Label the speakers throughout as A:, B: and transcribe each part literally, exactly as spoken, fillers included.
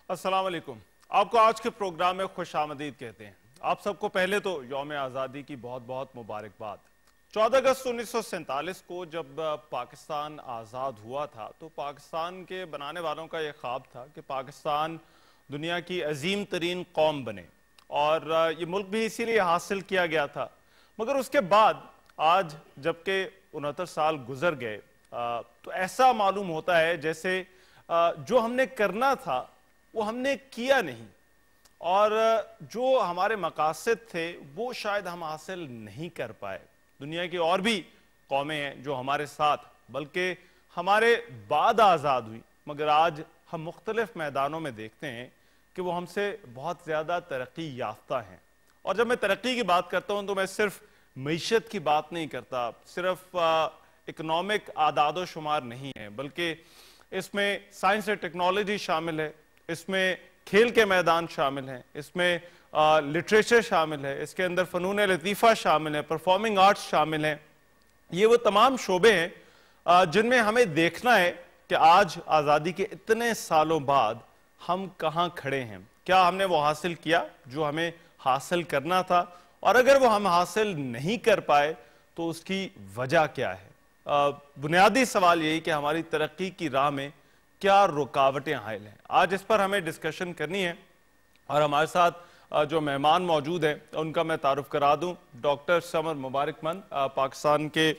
A: السلام علیکم. آپ کو آج کے پروگرام میں خوش آمدید کہتے ہیں. آپ سب کو پہلے تو یوم آزادی کی بہت بہت مبارکباد. چودہ اگست انیس سو سینتالیس کو جب پاکستان آزاد ہوا تھا تو پاکستان کے بنانے والوں کا یہ خواب تھا کہ پاکستان دنیا کی عظیم ترین قوم بنے, اور یہ ملک بھی اسی لیے حاصل کیا گیا تھا. مگر اس کے بعد آج جبکہ انہتر سال گزر گئے تو ایسا معلوم ہوتا ہے جیسے جو ہم نے کرنا تھا وہ ہم نے کیا نہیں, اور جو ہمارے مقاصد تھے وہ شاید ہم حاصل نہیں کر پائے. دنیا کی اور بھی قومیں ہیں جو ہمارے ساتھ بلکہ ہمارے بعد آزاد ہوئی, مگر آج ہم مختلف میدانوں میں دیکھتے ہیں کہ وہ ہم سے بہت زیادہ ترقی یافتہ ہیں. اور جب میں ترقی کی بات کرتا ہوں تو میں صرف معیشت کی بات نہیں کرتا, صرف اکنامک اعداد و شمار نہیں ہے, بلکہ اس میں سائنس اور ٹیکنالوجی شامل ہے, اس میں کھیل کے میدان شامل ہیں, اس میں لٹریچر شامل ہے, اس کے اندر فنون لطیفہ شامل ہے, پرفارمنگ آرٹس شامل ہیں. یہ وہ تمام شعبے ہیں جن میں ہمیں دیکھنا ہے کہ آج آزادی کے اتنے سالوں بعد ہم کہاں کھڑے ہیں, کیا ہم نے وہ حاصل کیا جو ہمیں حاصل کرنا تھا, اور اگر وہ ہم حاصل نہیں کر پائے تو اس کی وجہ کیا ہے. بنیادی سوال یہی کہ ہماری ترقی کی راہ میں کیا رکاوٹیں حائل ہیں. آج اس پر ہمیں ڈسکشن کرنی ہے, اور ہمارے ساتھ جو مہمان موجود ہیں ان کا میں تعارف کرا دوں. ڈاکٹر سمر مبارک مند پاکستان کے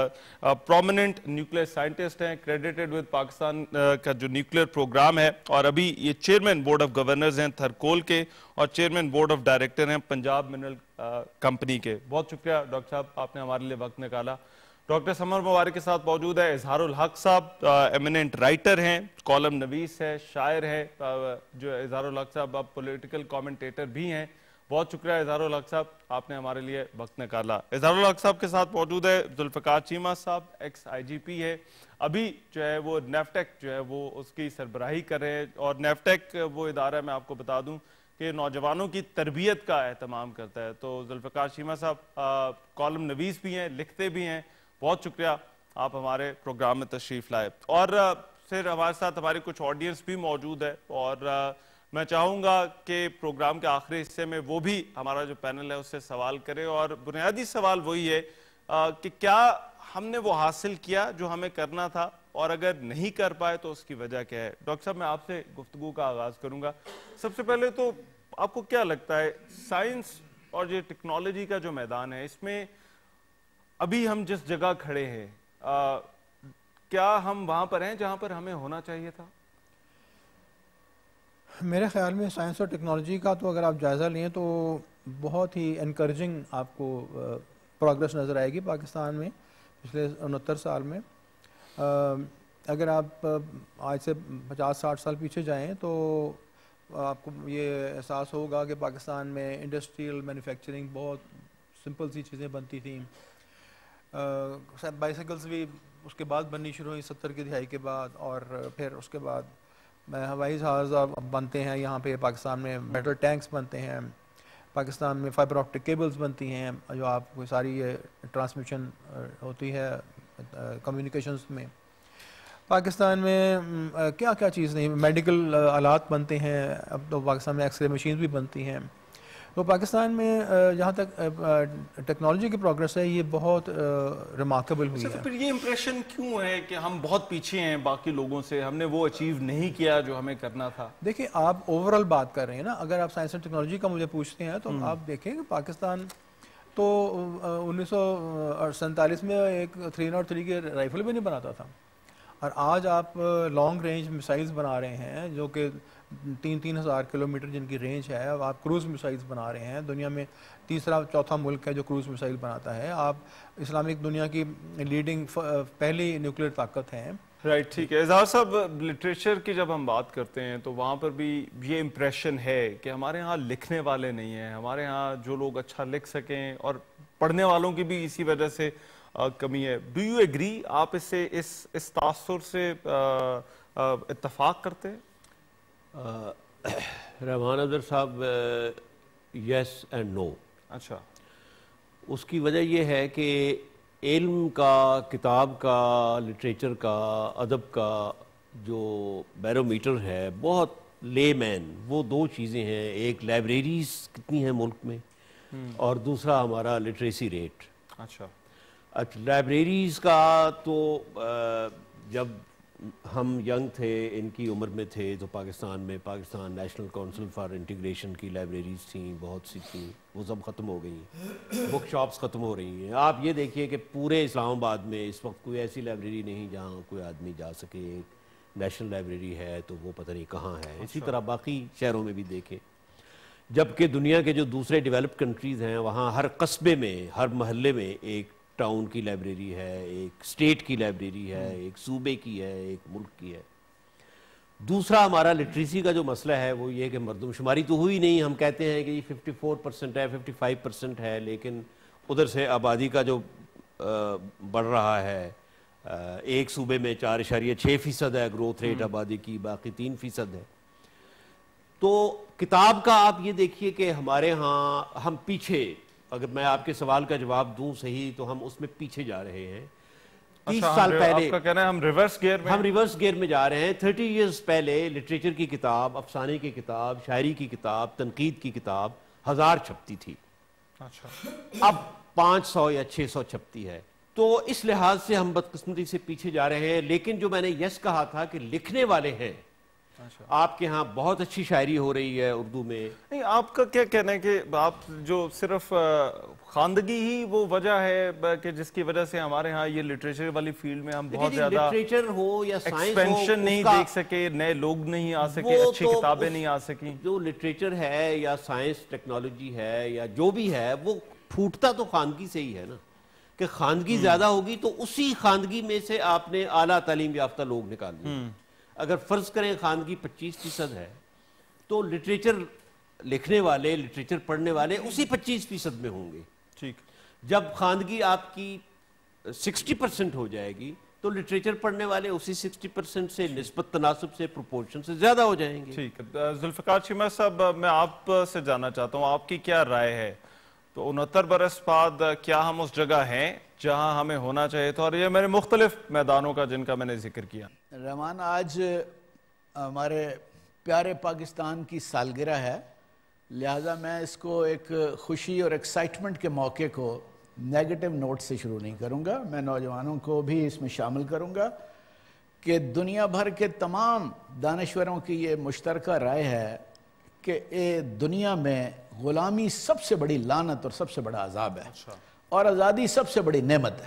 A: پرومیننٹ نیوکلیئر سائنٹسٹ ہیں, کریڈیٹڈ ود پاکستان کا جو نیوکلیئر پروگرام ہے, اور ابھی یہ چیئرمین بورڈ آف گورنرز ہیں تھرکول کے, اور چیئرمین بورڈ آف ڈائریکٹر ہیں پنجاب منرل کمپنی کے. بہت شکریہ ڈاکٹر صاحب, آپ نے ہمارے لیے وقت نکالا. ڈاکٹر سمر مبارک کے ساتھ موجود ہے اظہار الحق صاحب, ایمیننٹ رائٹر ہیں, کالم نویس ہے, شاعر ہے. جو اظہار الحق صاحب آپ پولیٹیکل کامنٹیٹر بھی ہیں. بہت شکریہ اظہار الحق صاحب, آپ نے ہمارے لیے وقت نکالا. اظہار الحق صاحب کے ساتھ موجود ہے ذوالفقار چیمہ صاحب, ایکس آئی جی پی ہے, ابھی جو ہے وہ نیفٹیک جو ہے وہ اس کی سربراہی کر رہے ہیں. اور نیفٹیک وہ ادارہ ہے, میں آپ کو بتا دوں کہ نوجوانوں کی تربیت کا اہتمام کرتا ہے. تو ذوالفقار چیمہ صاحب کالم نویس بھی ہیں, لکھتے بھی ہیں. بہت شکریہ آپ ہمارے پروگرام میں تشریف لائے. اور پھر ہمارے ساتھ ہماری کچھ آڈینس بھی موجود ہے, اور میں چاہوں گا کہ پروگرام کے آخری حصے میں وہ بھی ہمارا جو پینل ہے اس سے سوال کرے. اور بنیادی سوال وہی ہے کہ کیا ہم نے وہ حاصل کیا جو ہمیں کرنا تھا, اور اگر نہیں کر پائے تو اس کی وجہ کیا ہے. ڈاکٹر صاحب, میں آپ سے گفتگو کا آغاز کروں گا. سب سے پہلے تو آپ کو کیا لگتا ہے سائنس اور یہ ٹیکنالوجی کا جو میدان ہے, اس میں ابھی ہم جس جگہ کھڑے ہیں کیا ہم وہاں پر ہیں جہاں پر ہمیں ہونا چاہیے تھا؟
B: میرے خیال میں سائنس اور ٹیکنالوجی کا تو اگر آپ جائزہ لیں تو بہت ہی انکریجنگ آپ کو پروگرس نظر آئے گی پاکستان میں پچھلے انہتر سال میں. اگر آپ آج سے پچاس ساٹھ سال پیچھے جائیں تو آپ کو یہ احساس ہوگا کہ پاکستان میں انڈسٹریل مینوفیکچرنگ بہت سمپل سی چیزیں بنتی تھیں. بائیسیکلز بھی اس کے بعد بننی شروع ہوئی ستر کی دہائی کے بعد, اور پھر اس کے بعد ہوائی جہاز بنتے ہیں یہاں پہ پاکستان میں, میٹل ٹینکس بنتے ہیں پاکستان میں, فائبر آپٹک کیبلز بنتی ہیں جو آپ کو ساری یہ ٹرانسمیشن ہوتی ہے کمیونیکیشنز میں. پاکستان میں کیا کیا چیز نہیں, میڈیکل آلات بنتے ہیں, اب تو پاکستان میں ایکس رے مشینز بھی بنتی ہیں. تو پاکستان میں جہاں تک ٹیکنالوجی کی پروگرس ہے یہ بہت ریمارکیبل ہوئی ہے.
A: پھر یہ امپریشن کیوں ہے کہ ہم بہت پیچھے ہیں باقی لوگوں سے, ہم نے وہ اچیو نہیں کیا جو ہمیں کرنا تھا؟
B: دیکھیں آپ اوورال بات کر رہے ہیں نا, اگر آپ سائنس اینڈ ٹیکنالوجی کا مجھے پوچھتے ہیں تو آپ دیکھیں کہ پاکستان تو انیس سو سینتالیس میں ایک تھری ناٹ تھری کے رائفل بھی نہیں بناتا تھا, اور آج آپ لانگ رینج میسائلز بنا رہے ہیں جو کہ تین تین ہزار کلومیٹر جن کی رینج ہے. اب آپ کروز میسائلز بنا رہے ہیں, دنیا میں تیسرا چوتھا ملک ہے جو کروز میسائل بناتا ہے. آپ اسلامک دنیا کی لیڈنگ پہلی نیوکلیئر طاقت ہیں.
A: رائٹ, ٹھیک ہے. اظہار صاحب, لٹریچر کی جب ہم بات کرتے ہیں تو وہاں پر بھی یہ امپریشن ہے کہ ہمارے ہاں لکھنے والے نہیں ہیں, ہمارے ہاں جو لوگ اچھا لکھ سکیں, اور پڑھنے والوں کی بھی اسی وجہ سے کمی ہے. ڈو یو ایگری, آپ اس سے اس اس تاثر سے اتفاق کرتے ہیں؟
C: رحمان افضل صاحب, یس اینڈ نو.
A: اچھا,
C: اس کی وجہ یہ ہے کہ علم کا, کتاب کا, لٹریچر کا, ادب کا جو بیرومیٹر ہے بہت لے مین، وہ دو چیزیں ہیں، ایک لائبریریز کتنی ہیں ملک میں اور دوسرا ہمارا لٹریسی ریٹ.
A: اچھا
C: اچھا لائبریریز کا تو جب ہم ینگ تھے، ان کی عمر میں تھے، تو پاکستان میں Pakistan national council for integration کی لائبریریز تھیں، بہت سی تھیں، وہ سب ختم ہو گئی ہیں، بک شاپس ختم ہو رہی ہیں. آپ یہ دیکھیے کہ پورے اسلام آباد میں اس وقت کوئی ایسی لائبریری نہیں جہاں کوئی آدمی جا سکے. ایک نیشنل لائبریری ہے تو وہ پتہ نہیں کہاں ہے. اسی طرح باقی شہروں میں بھی دیکھیں، جبکہ دنیا کے جو دوسرے ڈیولپڈ کنٹریز ہیں وہاں ہر قصبے میں، ہر محلے میں ایک ٹاؤن کی لائبریری ہے، ایک اسٹیٹ کی لائبریری ہے، ایک صوبے کی ہے، ایک ملک کی ہے. دوسرا ہمارا لٹریسی کا جو مسئلہ ہے وہ یہ کہ مردم شماری تو ہوئی نہیں. ہم کہتے ہیں کہ یہ ففٹی فور پرسنٹ ہے، ففٹی فائیو پرسنٹ ہے، لیکن ادھر سے آبادی کا جو بڑھ رہا ہے، ایک صوبے میں چار اشاریہ چھ فیصد ہے گروتھ ریٹ آبادی کی، باقی تین فیصد ہے. تو کتاب کا آپ یہ دیکھیے کہ ہمارے ہاں ہم پیچھے، اگر میں آپ کے سوال کا جواب دوں صحیح تو ہم اس میں پیچھے جا رہے ہیں. تیس سال پہلے
A: آپ کا کہنا ہے ہم ریورس گیئر میں
C: ہم ریورس گیئر میں جا رہے ہیں. تھرٹی ایئرز پہلے لٹریچر کی کتاب، افسانے کی کتاب، شاعری کی کتاب، تنقید کی کتاب ہزار چھپتی تھی.
A: اچھا
C: اب پانچ سو یا چھ سو چھپتی ہے. تو اس لحاظ سے ہم بدقسمتی سے پیچھے جا رہے ہیں. لیکن جو میں نے یس کہا تھا کہ لکھنے والے ہیں، آپ کے ہاں بہت اچھی شاعری ہو رہی ہے اردو میں.
A: نہیں، آپ کا کیا کہنا ہے کہ آپ جو صرف خواندگی ہی وہ وجہ ہے کہ جس کی وجہ سے ہمارے ہاں یہ لٹریچر والی فیلڈ میں ہم بہت زیادہ
C: لٹریچر ہو یا سائنس ہو،
A: ایکسپینشن نہیں دیکھ سکے، نئے لوگ نہیں آ سکے، اچھی کتابیں نہیں آ سکیں؟
C: جو لٹریچر ہے یا سائنس ٹیکنالوجی ہے یا جو بھی ہے، وہ پھوٹتا تو خواندگی سے ہی ہے نا. کہ خواندگی زیادہ ہوگی تو اسی خواندگی میں سے آپ نے اعلیٰ تعلیم یافتہ لوگ نکال لیے. اگر فرض کریں خواندگی پچیس فیصد ہے تو لٹریچر لکھنے والے، لٹریچر پڑھنے والے اسی پچیس فیصد میں ہوں گے.
A: ٹھیک.
C: جب خواندگی آپ کی سکسٹی پرسنٹ ہو جائے گی تو لٹریچر پڑھنے والے اسی سکسٹی پرسنٹ سے نسبت تناسب سے، پروپورشن سے زیادہ ہو جائیں گے.
A: ٹھیک ہے. ذوالفقار چیمہ صاحب، میں آپ سے جاننا چاہتا ہوں آپ کی کیا رائے ہے؟ تو انہتر برس بعد کیا ہم اس جگہ ہیں جہاں ہمیں ہونا چاہیے تھا؟ اور یہ میرے مختلف میدانوں کا جن کا میں نے ذکر کیا.
D: رحمان، آج ہمارے پیارے پاکستان کی سالگرہ ہے، لہٰذا میں اس کو ایک خوشی اور ایکسائٹمنٹ کے موقع کو نیگیٹو نوٹ سے شروع نہیں کروں گا. میں نوجوانوں کو بھی اس میں شامل کروں گا کہ دنیا بھر کے تمام دانشوروں کی یہ مشترکہ رائے ہے کہ اے دنیا میں غلامی سب سے بڑی لعنت اور سب سے بڑا عذاب ہے، اور آزادی سب سے بڑی نعمت ہے.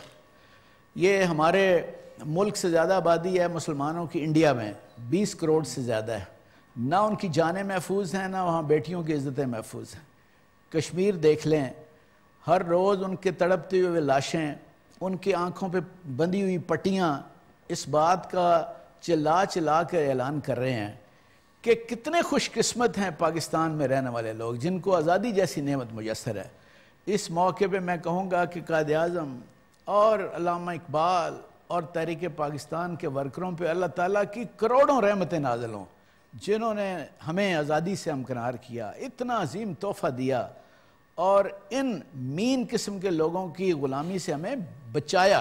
D: یہ ہمارے ملک سے زیادہ آبادی ہے مسلمانوں کی انڈیا میں، بیس کروڑ سے زیادہ ہے. نہ ان کی جانیں محفوظ ہیں، نہ وہاں بیٹیوں کی عزتیں محفوظ ہیں. کشمیر دیکھ لیں، ہر روز ان کے تڑپتے ہوئے لاشیں، ان کی آنکھوں پہ بندھی ہوئی پٹیاں اس بات کا چلا چلا کر اعلان کر رہے ہیں کہ کتنے خوش قسمت ہیں پاکستان میں رہنے والے لوگ جن کو آزادی جیسی نعمت میسر ہے. اس موقع پہ میں کہوں گا کہ قائد اعظم اور علامہ اقبال اور تحریک پاکستان کے ورکروں پہ اللہ تعالیٰ کی کروڑوں رحمتیں نازل ہوں، جنہوں نے ہمیں آزادی سے ہمکنار کیا، اتنا عظیم تحفہ دیا اور ان مین قسم کے لوگوں کی غلامی سے ہمیں بچایا.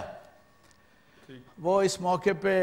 D: وہ اس موقع پہ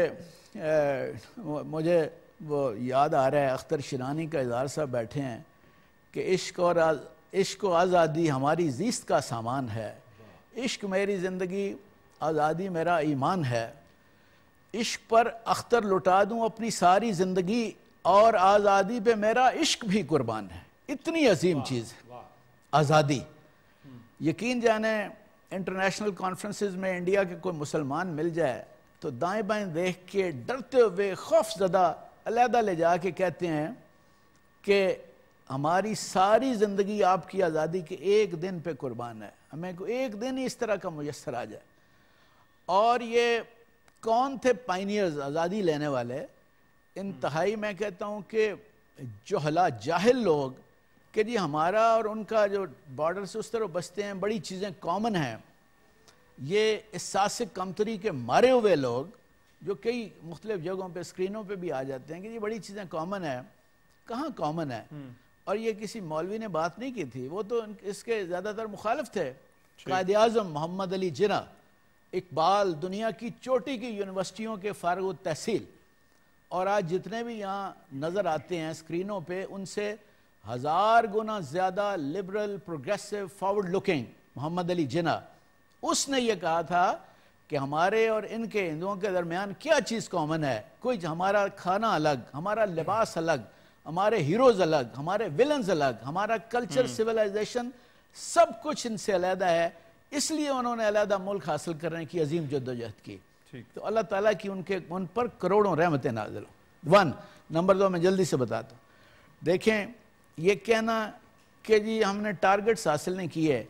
D: مجھے وہ یاد آ رہا ہے، اختر شیرانی کا اظہار صاحب بیٹھے ہیں کہ عشق اور عشق و آزادی ہماری زیست کا سامان ہے، عشق میری زندگی، آزادی میرا ایمان ہے، عشق پر اختر لٹا دوں اپنی ساری زندگی اور آزادی پہ میرا عشق بھی قربان ہے. اتنی عظیم چیز ہے آزادی. یقین جانیں انٹرنیشنل کانفرنسز میں انڈیا کے کوئی مسلمان مل جائے تو دائیں بائیں دیکھ کے ڈرتے ہوئے خوف زدہ علیحدہ لے جا کے کہتے ہیں کہ ہماری ساری زندگی آپ کی آزادی کے ایک دن پہ قربان ہے، ہمیں کو ایک دن ہی اس طرح کا میسر آ جائے. اور یہ کون تھے پائنیئرز آزادی لینے والے؟ انتہائی میں کہتا ہوں کہ جہلا جاہل لوگ کہ جی ہمارا اور ان کا جو بارڈر سے اس طرح بستے ہیں، بڑی چیزیں کامن ہیں. یہ احساس کمتری کے مارے ہوئے لوگ جو کئی مختلف جگہوں پہ اسکرینوں پہ بھی آ جاتے ہیں کہ یہ بڑی چیزیں کامن ہیں، کہاں کامن ہے؟ اور یہ کسی مولوی نے بات نہیں کی تھی، وہ تو اس کے زیادہ تر مخالف تھے. قائد اعظم محمد علی جناح، اقبال، دنیا کی چوٹی کی یونیورسٹیوں کے فارغ التحصیل، اور آج جتنے بھی یہاں نظر آتے ہیں اسکرینوں پہ ان سے ہزار گنا زیادہ liberal progressive forward looking Muhammad Ali Jinnah, اس نے یہ کہا تھا کہ ہمارے اور ان کے ہندوؤں کے درمیان کیا چیز کامن ہے، کوئی ہمارا کھانا الگ، ہمارا لباس الگ، ہمارے ہیروز الگ، ہمارے ولنز الگ، ہمارا کلچر سیولائزیشن سب کچھ ان سے علیحدہ ہے، اس لیے انہوں نے علیحدہ ملک حاصل کرنے کی عظیم جدوجہد کی. تو اللہ تعالیٰ کی ان کے ان پر کروڑوں رحمتیں نازل ہوں. ون نمبر دو میں جلدی سے بتاتا ہوں. دیکھیں یہ کہنا کہ جی ہم نے ٹارگٹس حاصل نہیں کیے،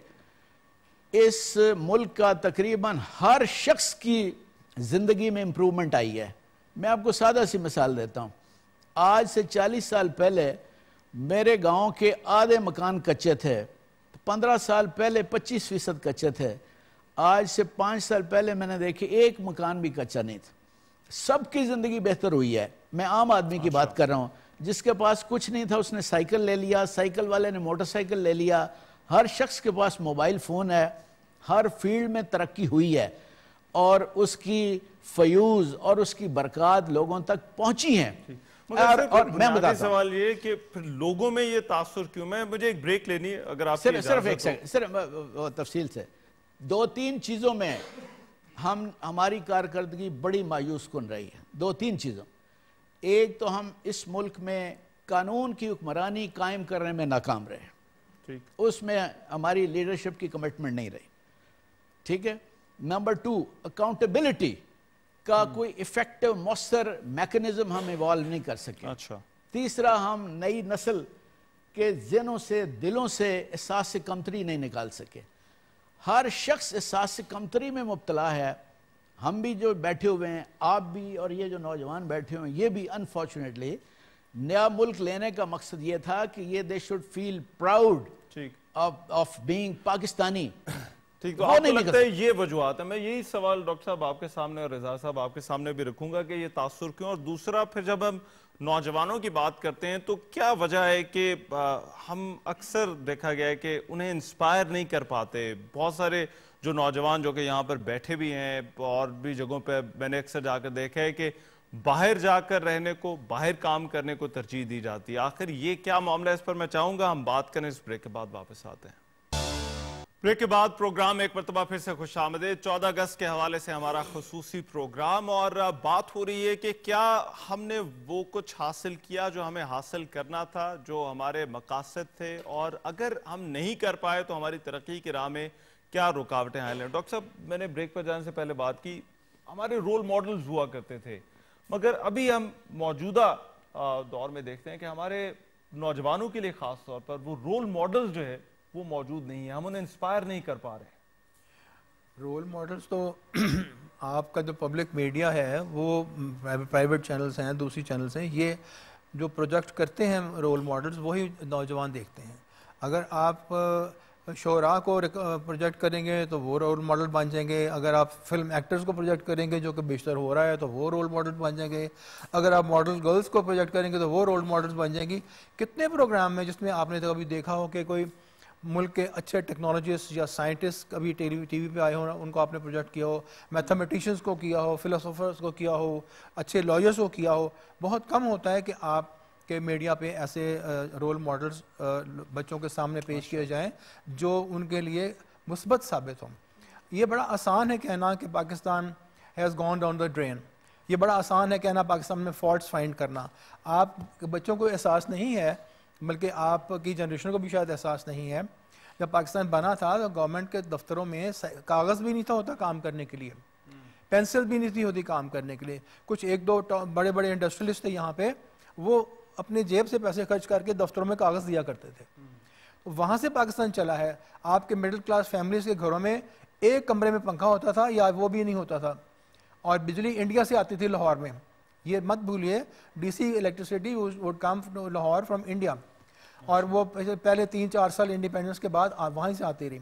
D: اس ملک کا تقریباً ہر شخص کی زندگی میں امپرومنٹ آئی ہے. میں آپ کو سادہ سی مثال دیتا ہوں. آج سے چالیس سال پہلے میرے گاؤں کے آدھے مکان کچے تھے، پندرہ سال پہلے پچیس فیصد کچے تھے، آج سے پانچ سال پہلے میں نے دیکھے ایک مکان بھی کچا نہیں تھا. سب کی زندگی بہتر ہوئی ہے. میں عام آدمی کی بات کر رہا ہوں، جس کے پاس کچھ نہیں تھا اس نے سائیکل لے لیا، سائیکل والے نے موٹر سائیکل لے لیا، ہر شخص کے پاس موبائل فون ہے، ہر فیلڈ میں ترقی ہوئی ہے اور اس کی فیوز اور اس کی برکات لوگوں تک پہنچی ہیں.
A: اور میں بتاتا سوال یہ کہ پھر لوگوں میں یہ تاثر کیوں؟ میں مجھے ایک بریک لینی ہے اگر آپ
D: صرف ایک سیکنڈ صرف تفصیل سے دو تین چیزوں میں ہم ہماری کارکردگی بڑی مایوس کن رہی ہے. دو تین چیزوں. ایک تو ہم اس ملک میں قانون کی حکمرانی قائم کرنے میں ناکام رہے، اس میں ہماری لیڈرشپ کی کمٹمنٹ نہیں رہی. ٹھیک ہے. نمبر ٹو اکاؤنٹیبلٹی کا کوئی ایفیکٹو مؤثر میکنزم ہم ایوالو نہیں کر سکے.
A: اچھا.
D: تیسرا ہم نئی نسل کے ذہنوں سے دلوں سے احساس کمتری نہیں نکال سکے. ہر شخص احساس کمتری میں مبتلا ہے. ہم بھی جو بیٹھے ہوئے ہیں، آپ بھی، اور یہ جو نوجوان بیٹھے ہوئے ہیں یہ بھی انفارچونیٹلی. نیا ملک لینے کا مقصد یہ تھا کہ یہ they should feel proud of being Pakistani.
A: ٹھیک. تو آپ کو لگتا ہے یہ وجوہات ہیں؟ میں یہی سوال ڈاکٹر صاحب آپ کے سامنے اور رضا صاحب آپ کے سامنے بھی رکھوں گا کہ یہ تاثر کیوں. اور دوسرا پھر جب ہم نوجوانوں کی بات کرتے ہیں تو کیا وجہ ہے کہ ہم اکثر دیکھا گیا ہے کہ انہیں انسپائر نہیں کر پاتے؟ بہت سارے جو نوجوان جو کہ یہاں پر بیٹھے بھی ہیں اور بھی جگہوں پہ میں نے اکثر جا کر دیکھا ہے کہ باہر جا کر رہنے کو، باہر کام کرنے کو ترجیح دی جاتی ہے. آخر یہ کیا معاملہ ہے؟ اس پر میں چاہوں گا ہم بات کریں. اس بریک کے بعد واپس آتے ہیں. بریک کے بعد پروگرام ایک مرتبہ پھر سے خوش آمدید. چودہ اگست کے حوالے سے ہمارا خصوصی پروگرام، اور بات ہو رہی ہے کہ کیا ہم نے وہ کچھ حاصل کیا جو ہمیں حاصل کرنا تھا، جو ہمارے مقاصد تھے، اور اگر ہم نہیں کر پائے تو ہماری ترقی کی راہ میں کیا رکاوٹیں آئیں. ڈاکٹر صاحب میں نے بریک پر جانے سے پہلے بات کی، ہمارے رول ماڈلز ہوا کرتے تھے، مگر ابھی ہم موجودہ دور میں دیکھتے ہیں کہ ہمارے نوجوانوں کے لیے خاص طور پر وہ رول ماڈلز جو ہے وہ موجود نہیں ہے. ہم انہیں انسپائر نہیں کر پا رہے.
B: رول ماڈلز تو آپ کا جو پبلک میڈیا ہے وہ پرائیویٹ چینلز ہیں، دوسری چینلز ہیں، یہ جو پروجیکٹ کرتے ہیں رول ماڈلز وہی نوجوان دیکھتے ہیں. اگر آپ شعراء کو پروجیکٹ کریں گے تو وہ رول ماڈل بن جائیں گے. اگر آپ فلم ایکٹرز کو پروجیکٹ کریں گے جو کہ بیشتر ہو رہا ہے تو وہ رول ماڈل بن جائیں گے. اگر آپ ماڈل گرلز کو پروجیکٹ کریں گے تو وہ رول ماڈلز بن جائیں گی. کتنے پروگرام میں جس میں آپ نے کبھی دیکھا ہو کہ کوئی ملک کے اچھے ٹیکنالوجسٹ یا سائنٹسٹ کبھی ٹی وی ٹی وی پہ آئے ہوں، ان کو آپ نے پروجیکٹ کیا ہو، میتھمیٹیشنز کو کیا ہو، فلسفرز کو کیا ہو، اچھے لائرز کو کیا ہو. بہت کم ہوتا ہے کہ آپ کے میڈیا پہ ایسے رول ماڈلز بچوں کے سامنے پیش کیے جائیں جو ان کے لیے مثبت ثابت ہوں. یہ بڑا آسان ہے کہنا کہ Pakistan has gone down the drain. یہ بڑا آسان ہے کہنا پاکستان میں فالٹس فائنڈ کرنا. آپ بچوں کو احساس نہیں ہے، بلکہ آپ کی جنریشن کو بھی شاید احساس نہیں ہے. جب پاکستان بنا تھا تو گورنمنٹ کے دفتروں میں کاغذ بھی نہیں تھا ہوتا کام کرنے کے لیے، پینسل بھی نہیں تھی ہوتی کام کرنے کے لیے. کچھ ایک دو بڑے بڑے انڈسٹریلسٹ تھے یہاں پہ، وہ اپنے جیب سے پیسے خرچ کر کے دفتروں میں کاغذ دیا کرتے تھے. وہاں سے پاکستان چلا ہے. آپ کے مڈل کلاس فیملیز کے گھروں میں ایک کمرے میں پنکھا ہوتا تھا یا وہ بھی نہیں ہوتا تھا، اور بجلی انڈیا سے آتی تھی لاہور میں. یہ مت بھولیے D C electricity would come Lahore from India, اور وہ پہلے تین چار سال انڈیپینڈنس کے بعد وہیں سے آتی رہی.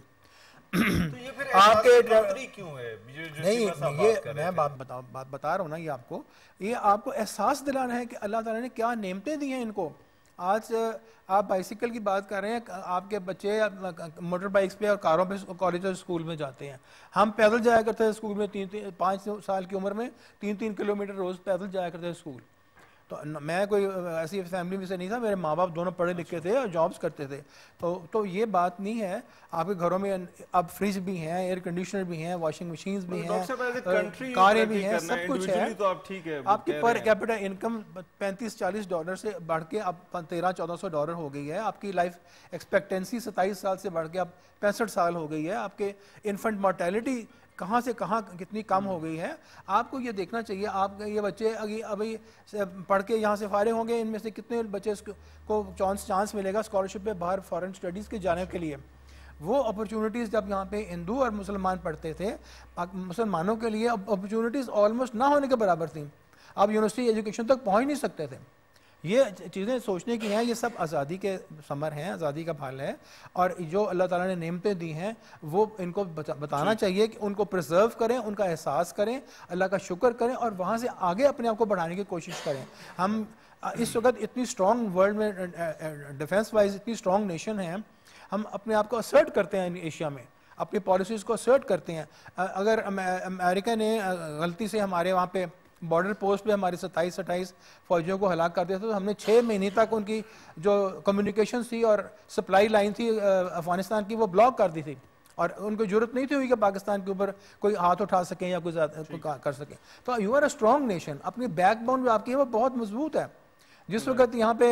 B: آپ کے نہیں، یہ میں بات بتا رہا ہوں نا، یہ آپ کو یہ آپ کو احساس دلانا ہے کہ اللہ تعالیٰ نے کیا نعمتیں دی ہیں ان کو. آج آپ بائیسیکل کی بات کر رہے ہیں، آپ کے بچے موٹر بائکس پہ اور کاروں پہ کالج اور اسکول میں جاتے ہیں. ہم پیدل جایا کرتے ہیں اسکول میں، تین تین پانچ سال کی عمر میں تین تین کلو میٹر روز پیدل جایا کرتے ہیں اسکول. تو میں کوئی ایسی فیملی میں سے نہیں تھا, میرے ماں باپ دونوں پڑھے لکھے تھے اور جابس کرتے تھے. تو تو یہ بات نہیں ہے. آپ کے گھروں میں اب فریج بھی ہیں, ایئر کنڈیشنر بھی ہیں, واشنگ مشینز بھی ہیں, کاریں بھی ہیں, سب کچھ ہے. آپ کی پر کیپٹل انکم پینتیس چالیس ڈالر سے بڑھ کے اب تیرہ چودہ سو ڈالر ہو گئی ہے. آپ کی لائف ایکسپیکٹینسی ستائیس سال سے بڑھ کے اب پینسٹھ سال ہو گئی ہے. آپ کے انفنٹ مارٹیلٹی کہاں سے کہاں کتنی کم ہو گئی ہے. آپ کو یہ دیکھنا چاہیے. آپ یہ بچے ابھی پڑھ کے یہاں سے فارغ ہوں گے, ان میں سے کتنے بچے کو چانس چانس ملے گا اسکالرشپ پہ باہر فارن اسٹڈیز کے جانے کے لیے. وہ اپرچونٹیز جب یہاں پہ ہندو اور مسلمان پڑھتے تھے, مسلمانوں کے لیے اپرچونٹیز آلموسٹ نہ ہونے کے برابر تھیں. آپ یونیورسٹی ایجوکیشن تک پہنچ نہیں سکتے تھے. یہ چیزیں سوچنے کی ہیں. یہ سب آزادی کے ثمر ہیں, آزادی کا پھل ہے, اور جو اللہ تعالیٰ نے نعمتیں دی ہیں وہ ان کو بتانا چاہیے کہ ان کو پرزرو کریں, ان کا احساس کریں, اللہ کا شکر کریں, اور وہاں سے آگے اپنے آپ کو بڑھانے کی کوشش کریں. ہم اس وقت اتنی اسٹرانگ ورلڈ میں ڈیفینس وائز اتنی اسٹرانگ نیشن ہیں, ہم اپنے آپ کو اسرٹ کرتے ہیں ایشیا میں, اپنی پالیسیز کو اسرٹ کرتے ہیں. اگر امریکہ نے غلطی سے ہمارے وہاں پہ بارڈر پوسٹ پہ ہماری ستائیس اٹھائیس فوجیوں کو ہلاک کر دیا تھا, تو ہم نے چھ مہینے تک ان کی جو کمیونیکیشن تھی اور سپلائی لائن تھی افغانستان کی وہ بلاک کر دی تھی, اور ان کو ضرورت نہیں تھی ہوئی کہ پاکستان کے اوپر کوئی ہاتھ اٹھا سکیں یا کوئی کر سکیں. تو you are a strong nation. اپنی بیک بون جو آپ کی ہے وہ بہت مضبوط ہے. جس وقت یہاں پہ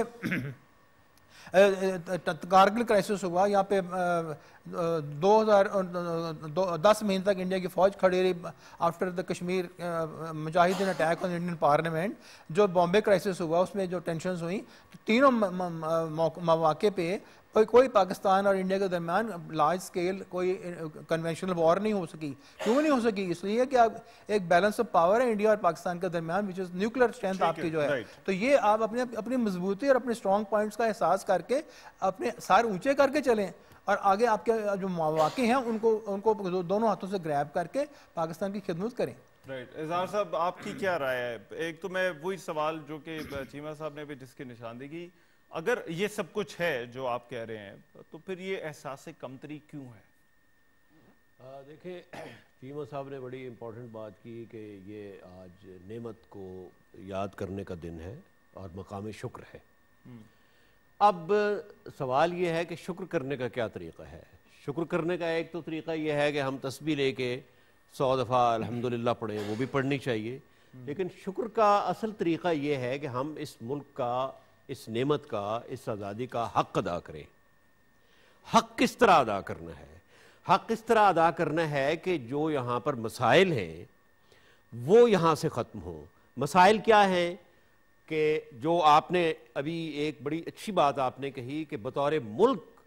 B: کارگل کرائسس ہوا, یہاں پہ دو ہزار دس مہینے تک انڈیا کی فوج کھڑی رہی آفٹر دا کشمیر مجاہدین اٹیک آن انڈین پارلیمنٹ. جو بامبے کرائسس ہوا اس میں جو ٹینشنز ہوئیں, تو تینوں مواقع پہ کوئی کوئی پاکستان اور انڈیا کے درمیان لارج اسکیل کوئی کنونشنل وار نہیں ہو سکی. کیوں نہیں ہو سکی؟ اس لیے کہ اب ایک بیلنس آف پاور ہے انڈیا اور پاکستان کے درمیان, وچ از نیوکلیر اسٹرینتھ آپ کی جو ہے. تو یہ آپ اپنے اپنی مضبوطی اور اپنے اسٹرانگ پوائنٹس کا احساس کر کے اپنے سار اونچے کر کے چلیں, اور آگے آپ کے جو مواقع ہیں ان کو ان کو دونوں ہاتھوں سے گریب کر کے پاکستان کی خدمت کریں.
A: رائٹ. اظہار صاحب, آپ کی کیا رائے ہے؟ ایک تو میں وہی سوال جو کہ چیمہ صاحب نے بھی جس کی نشاندہی کی, اگر یہ سب کچھ ہے جو آپ کہہ رہے ہیں, تو پھر یہ احساس کمتری کیوں ہے؟
C: دیکھیں, چیمہ صاحب نے بڑی امپورٹنٹ بات کی کہ یہ آج نعمت کو یاد کرنے کا دن ہے اور مقام شکر ہے. اب سوال یہ ہے کہ شکر کرنے کا کیا طریقہ ہے؟ شکر کرنے کا ایک تو طریقہ یہ ہے کہ ہم تسبیح لے کے سو دفعہ الحمدللہ پڑھیں, وہ بھی پڑھنی چاہیے. لیکن شکر کا اصل طریقہ یہ ہے کہ ہم اس ملک کا, اس نعمت کا, اس آزادی کا حق ادا کریں. حق کس طرح ادا کرنا ہے؟ حق اس طرح ادا کرنا ہے کہ جو یہاں پر مسائل ہیں وہ یہاں سے ختم ہوں. مسائل کیا ہیں کہ جو آپ نے ابھی ایک بڑی اچھی بات آپ نے کہی کہ بطور ملک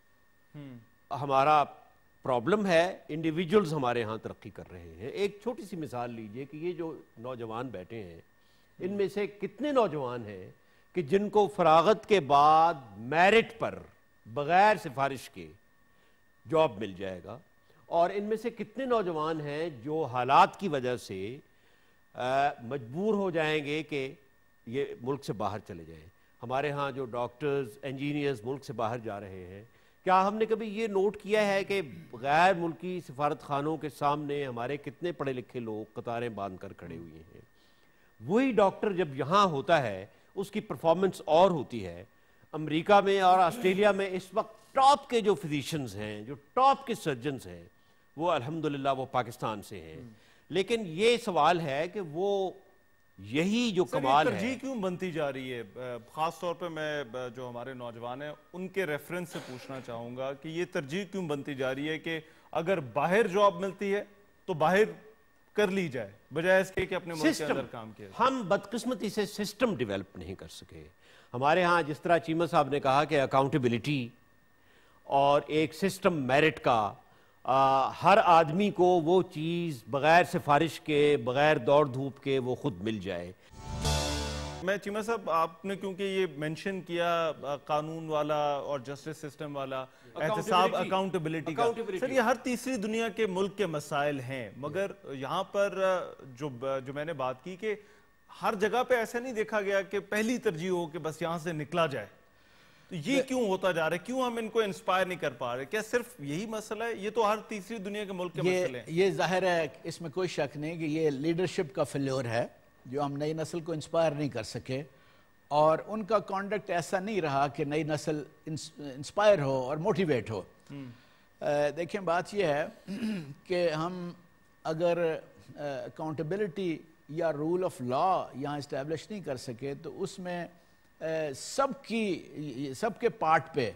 C: ہمارا پرابلم ہے, انڈیویجولز ہمارے ہاں ترقی کر رہے ہیں. ایک چھوٹی سی مثال لیجئے کہ یہ جو نوجوان بیٹھے ہیں, ان میں سے کتنے نوجوان ہیں کہ جن کو فراغت کے بعد میرٹ پر بغیر سفارش کے جاب مل جائے گا, اور ان میں سے کتنے نوجوان ہیں جو حالات کی وجہ سے مجبور ہو جائیں گے کہ یہ ملک سے باہر چلے جائیں. ہمارے ہاں جو ڈاکٹرز, انجینئرز ملک سے باہر جا رہے ہیں, کیا ہم نے کبھی یہ نوٹ کیا ہے کہ غیر ملکی سفارت خانوں کے سامنے ہمارے کتنے پڑھے لکھے لوگ قطاریں باندھ کر کھڑے ہوئے ہیں؟ وہی ڈاکٹر جب یہاں ہوتا ہے اس کی پرفارمنس اور ہوتی ہے. امریکہ میں اور آسٹریلیا میں اس وقت ٹاپ کے جو فزیشنز ہیں, جو ٹاپ کے سرجنز ہیں, وہ الحمدللہ وہ پاکستان سے ہیں. لیکن یہ سوال ہے کہ وہ یہی جو کمال ہے,
A: ترجیح کیوں بنتی جا رہی ہے؟ خاص طور پہ میں جو ہمارے نوجوان ہیں ان کے ریفرنس سے پوچھنا چاہوں گا کہ یہ ترجیح کیوں بنتی جا رہی ہے کہ اگر باہر جاب ملتی ہے تو باہر کر لی جائے, بجائے اس کے کہ اپنے ملک کے اندر کام کیا جائے.
C: ہم بدقسمتی سے سسٹم ڈیولپ نہیں کر سکے. ہمارے ہاں جس طرح چیمہ صاحب نے کہا کہ اکاؤنٹیبلٹی اور ایک سسٹم میرٹ کا, ہر آدمی کو وہ چیز بغیر سفارش کے, بغیر دوڑ دھوپ کے وہ خود مل جائے.
A: میں چیمہ صاحب, آپ نے کیونکہ یہ مینشن کیا قانون والا اور جسٹس سسٹم والا, احتساب, اکاؤنٹیبلٹی کا, سر یہ ہر تیسری دنیا کے ملک کے مسائل ہیں, مگر یہاں پر جو جو میں نے بات کی کہ ہر جگہ پہ ایسا نہیں دیکھا گیا کہ پہلی ترجیح ہو کہ بس یہاں سے نکلا جائے. تو یہ کیوں ہوتا جا رہا ہے؟ کیوں ہم ان کو انسپائر نہیں کر پا رہے؟ کیا صرف یہی مسئلہ ہے؟ یہ تو ہر تیسری دنیا کے ملک کے مسئلے ہیں.
D: یہ ظاہر ہے, اس میں کوئی شک نہیں کہ یہ لیڈرشپ کا فیلیور ہے جو ہم نئی نسل کو انسپائر نہیں کر سکے. اور ان کا کانڈکٹ ایسا نہیں رہا کہ نئی نسل انسپائر ہو اور موٹیویٹ ہو. دیکھیں بات یہ ہے کہ ہم اگر اکاؤنٹیبلٹی یا رول آف لا یہاں اسٹیبلش نہیں کر سکے تو اس میں سب کی سب کے پارٹ پہ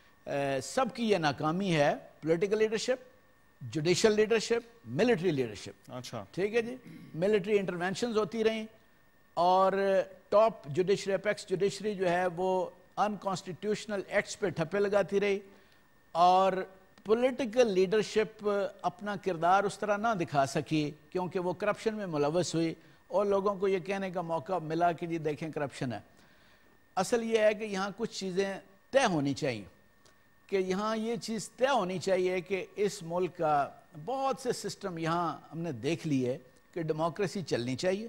D: سب کی یہ ناکامی ہے. Political leadership, judicial leadership, military leadership.
A: اچھا
D: ٹھیک ہے جی. ملٹری انٹرونشنز ہوتی رہیں اور ٹاپ جوڈیشری اپیکس جوڈیشری جو ہے وہ انکانسٹیٹیوشنل ایکٹس پہ ٹھپے لگاتی رہی اور پولیٹیکل لیڈرشپ اپنا کردار اس طرح نہ دکھا سکی کیونکہ وہ کرپشن میں ملوث ہوئی اور لوگوں کو یہ کہنے کا موقع ملا کہ جی دیکھیں کرپشن ہے. اصل یہ ہے کہ یہاں کچھ چیزیں طے ہونی چاہیے کہ یہاں یہ چیز طے ہونی چاہیے کہ اس ملک کا بہت سے سسٹم یہاں ہم نے دیکھ لیے کہ ڈیموکریسی چلنی چاہیے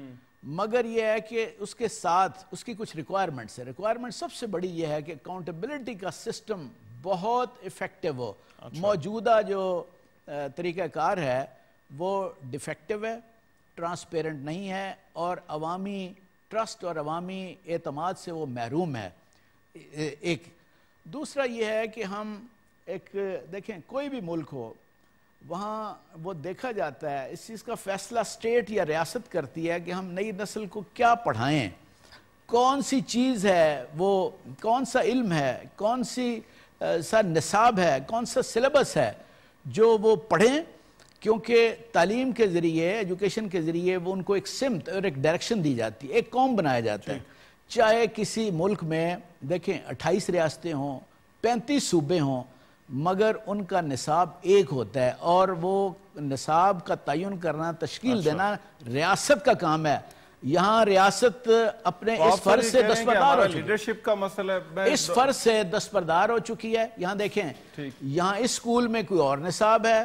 D: مگر یہ ہے کہ اس کے ساتھ اس کی کچھ ریکوائرمنٹس ہے. ریکوائرمنٹ سب سے بڑی یہ ہے کہ اکاؤنٹیبلٹی کا سسٹم بہت افیکٹو ہو. موجودہ جو طریقہ کار ہے وہ ڈیفیکٹو ہے, ٹرانسپیرنٹ نہیں ہے اور عوامی ٹرسٹ اور عوامی اعتماد سے وہ محروم ہے. ایک دوسرا یہ ہے کہ ہم ایک دیکھیں کوئی بھی ملک ہو وہاں وہ دیکھا جاتا ہے اس چیز کا فیصلہ اسٹیٹ یا ریاست کرتی ہے کہ ہم نئی نسل کو کیا پڑھائیں, کون سی چیز ہے وہ, کون سا علم ہے, کون سی سا نصاب ہے, کون سا سلیبس ہے جو وہ پڑھیں کیونکہ تعلیم کے ذریعے ایجوکیشن کے ذریعے وہ ان کو ایک سمت اور ایک ڈائریکشن دی جاتی ہے, ایک قوم بنایا جاتا ہے. چاہے کسی ملک میں دیکھیں اٹھائیس ریاستیں ہوں, پینتیس صوبے ہوں مگر ان کا نصاب ایک ہوتا ہے اور وہ نصاب کا تعین کرنا تشکیل دینا ریاست کا کام ہے. یہاں ریاست اپنے اس فرض سے دستبردار ہو چکی ہے,
A: لیڈرشپ کا مسئلہ
D: اس فرض سے دستبردار ہو چکی ہے. یہاں دیکھیں یہاں اس سکول میں کوئی اور نصاب ہے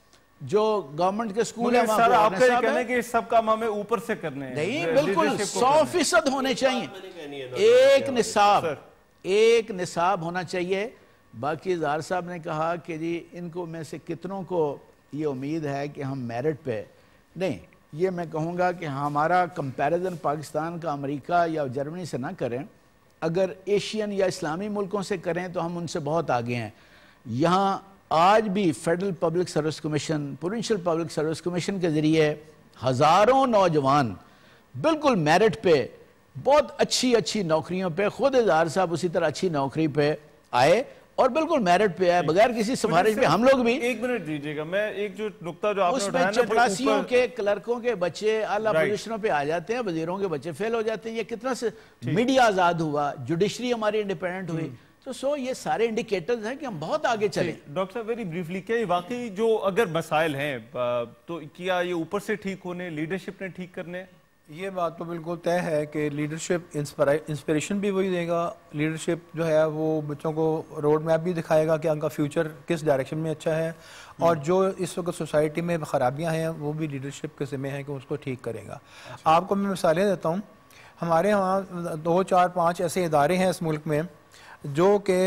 D: جو گورنمنٹ کے سکول ہے وہاں کوئی اور نصاب ہے.
A: کہ سب کام ہمیں اوپر سے کرنے ہیں
D: نہیں, بالکل سو فیصد ہونے چاہیے. ایک نصاب ایک نصاب ہونا چاہیے. باقی اظہار صاحب نے کہا کہ جی ان کو میں سے کتنوں کو یہ امید ہے کہ ہم میرٹ پہ نہیں, یہ میں کہوں گا کہ ہمارا کمپیریزن پاکستان کا امریکہ یا جرمنی سے نہ کریں, اگر ایشین یا اسلامی ملکوں سے کریں تو ہم ان سے بہت آگے ہیں. یہاں آج بھی federal public service commission, provincial public service commission کے ذریعے ہزاروں نوجوان بالکل میرٹ پہ بہت اچھی اچھی نوکریوں پہ, خود اظہار صاحب اسی طرح اچھی نوکری پہ آئے اور بالکل میرٹ پہ آئے بغیر کسی سفارش پہ. ہم لوگ بھی
A: ایک منٹ دیجئے گا, میں ایک جو نقطہ جو آپ نے
D: اس
A: اٹھایا
D: میں چپڑاسیوں کے کلرکوں کے بچے اعلیٰ پوزیشنوں پہ آ جاتے ہیں, وزیروں کے بچے فیل ہو جاتے ہیں. یہ کتنا سے میڈیا آزاد ہوا, جوڈیشری ہماری انڈیپینڈنٹ ہوئی, تو سو یہ سارے انڈیکیٹرز ہیں کہ ہم بہت آگے چلیں.
A: ڈاکٹر صاحب ویری بریفلی, کیا یہ واقعی جو اگر مسائل ہیں تو کیا یہ اوپر سے ٹھیک ہونے, لیڈرشپ نے ٹھیک کرنے؟
B: یہ بات تو بالکل طے ہے کہ لیڈرشپ انسپریشن بھی وہی دے گا. لیڈرشپ جو ہے وہ بچوں کو روڈ میپ بھی دکھائے گا کہ ان کا فیوچر کس ڈائریکشن میں اچھا ہے, اور جو اس وقت سوسائٹی میں خرابیاں ہیں وہ بھی لیڈرشپ کے ذمہ ہیں کہ اس کو ٹھیک کرے گا. آپ کو میں مثالیں دیتا ہوں. ہمارے ہاں دو چار پانچ ایسے ادارے ہیں اس ملک میں جو کہ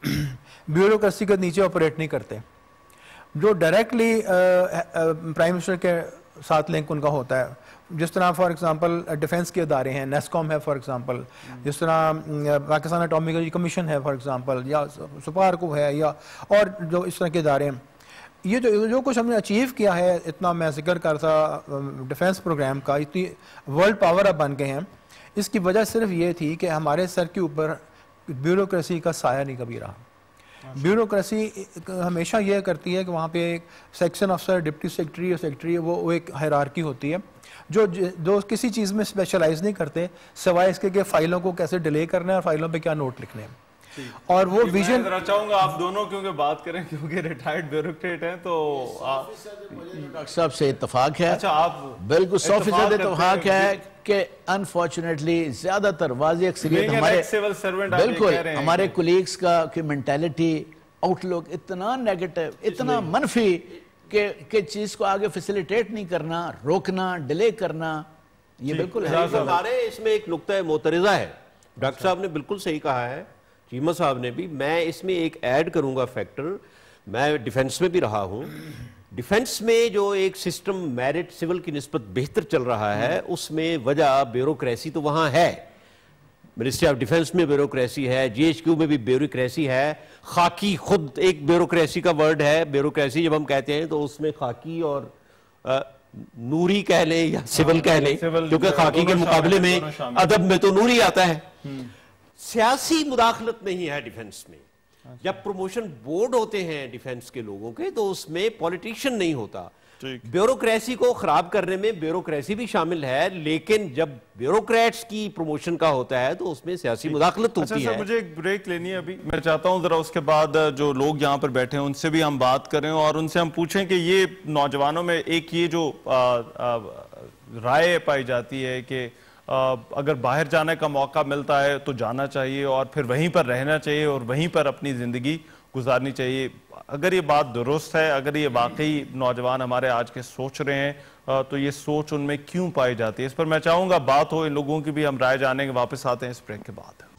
B: بیوروکریسی کے نیچے آپریٹ نہیں کرتے, جو ڈائریکٹلی پرائم منسٹر کے ساتھ لنک ان کا ہوتا ہے. جس طرح فار ایگزامپل ڈیفنس کے ادارے ہیں, نیسکوم ہے فار ایگزامپل, جس طرح پاکستان اٹامک کمیشن ہے فار ایگزامپل, یا سپارکو ہے, یا اور جو اس طرح کے ادارے ہیں. یہ جو جو کچھ ہم نے اچیو کیا ہے, اتنا میں ذکر کرتا ڈیفنس پروگرام کا, اتنی ورلڈ پاور اب بن گئے ہیں, اس کی وجہ صرف یہ تھی کہ ہمارے سر کے اوپر بیوروکریسی کا سایہ نہیں کبھی رہا. بیوروکریسی ہمیشہ یہ کرتی ہے کہ وہاں پہ ایک سیکشن افسر, ڈپٹی سیکرٹری اور سیکرٹری, وہ ایک ہائرارکی ہوتی ہے جو جو کسی چیز میں اسپیشلائز نہیں کرتے سوائے اس کے کہ فائلوں کو کیسے ڈیلے کرنا ہے اور فائلوں پہ کیا نوٹ لکھنے ہیں. اور وہ ویژن
A: میں چاہوں گا آپ دونوں کیونکہ بات کریں کیونکہ ریٹائرڈ بیوروکریٹ ہیں تو
D: ڈاکٹر صاحب سے اتفاق ہے.
A: اچھا آپ
D: بالکل سو فیصد اتفاق ہے کہ انفارچونیٹلی زیادہ تر واضح اکثریت ہمارے بالکل ہمارے کولیگز کا کہ مینٹیلٹی آؤٹ لک اتنا نیگیٹو, اتنا منفی کہ کہ چیز کو آگے فیسیلیٹیٹ نہیں کرنا, روکنا, ڈیلے کرنا, یہ بالکل ہے.
C: اس میں ایک نقطہ معترضہ ہے. ڈاکٹر صاحب نے بالکل صحیح کہا ہے, چیمہ صاحب نے بھی. میں اس میں ایک ایڈ کروں گا فیکٹر. میں ڈیفنس میں بھی رہا ہوں. ڈیفنس میں جو ایک سسٹم میرٹ سول کی نسبت بہتر چل رہا ہے, اس میں وجہ بیوروکریسی تو وہاں ہے. منسٹری آف ڈیفنس میں بیوروکریسی ہے, جی ایچ کیو میں بھی بیوروکریسی ہے, خاکی خود ایک بیوروکریسی کا ورڈ ہے. بیوروکریسی جب ہم کہتے ہیں تو اس میں خاکی اور نوری کہہ لیں یا سول کہہ لیں, کیونکہ خاکی کے مقابلے میں ادب میں تو نوری آتا ہے. سیاسی مداخلت نہیں ہے ڈیفنس میں. جب پروموشن بورڈ ہوتے ہیں ڈیفنس کے لوگوں کے تو اس میں پولیٹیشن نہیں ہوتا. بیوروکریسی کو خراب کرنے میں بیوروکریسی بھی شامل ہے, لیکن جب بیوروکریٹس کی پروموشن کا ہوتا ہے تو اس میں سیاسی مداخلت ہوتی ہے.
A: مجھے ایک بریک لینی ہے ابھی, میں چاہتا ہوں ذرا اس کے بعد جو لوگ یہاں پر بیٹھے ہیں ان سے بھی ہم بات کریں اور ان سے ہم پوچھیں کہ یہ نوجوانوں میں ایک یہ جو رائے پائی جاتی ہے کہ اگر باہر جانے کا موقع ملتا ہے تو جانا چاہیے اور پھر وہیں پر رہنا چاہیے اور وہیں پر اپنی زندگی گزارنی چاہیے, اگر یہ بات درست ہے, اگر یہ واقعی نوجوان ہمارے آج کے سوچ رہے ہیں تو یہ سوچ ان میں کیوں پائی جاتی ہے, اس پر میں چاہوں گا بات ہو ان لوگوں کی بھی, ہم رائے جانیں گے. واپس آتے ہیں اس بریک کے بعد.